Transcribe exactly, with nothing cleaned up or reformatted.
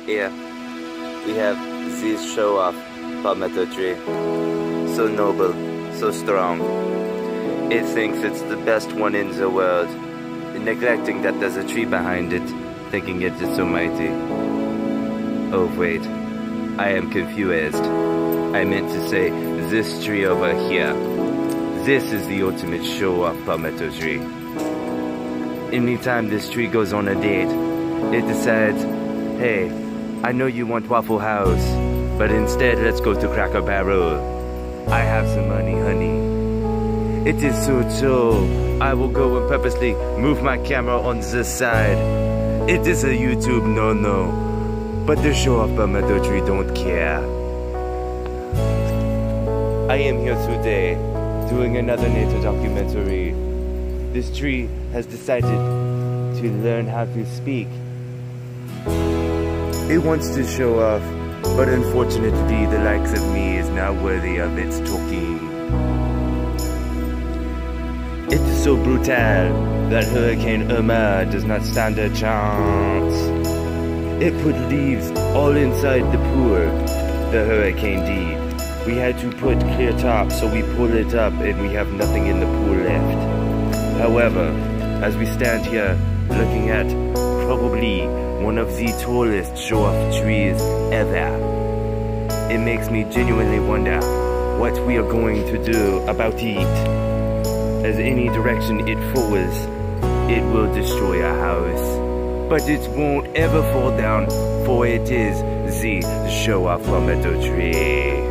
Here, we have this Showoff palmetto tree. So noble, so strong. It thinks it's the best one in the world, neglecting that there's a tree behind it, thinking it is so mighty. Oh wait, I am confused. I meant to say this tree over here. This is the ultimate Showoff palmetto tree. Anytime this tree goes on a date, it decides, hey, I know you want Waffle House, but instead let's go to Cracker Barrel. I have some money, honey. It is so chill. I will go and purposely move my camera on this side. It is a YouTube no-no, but the Showoff palmetto tree don't care. I am here today doing another nature documentary. This tree has decided to learn how to speak. It wants to show off, but unfortunately the likes of me is not worthy of its talking. It is so brutal that Hurricane Irma does not stand a chance. It put leaves all inside the pool, the hurricane did. We had to put clear top so we pull it up and we have nothing in the pool left. However, as we stand here looking at probably one of the tallest Showoff trees ever, it makes me genuinely wonder what we are going to do about it. As any direction it falls, it will destroy our house. But it won't ever fall down, for it is the Showoff palmetto tree.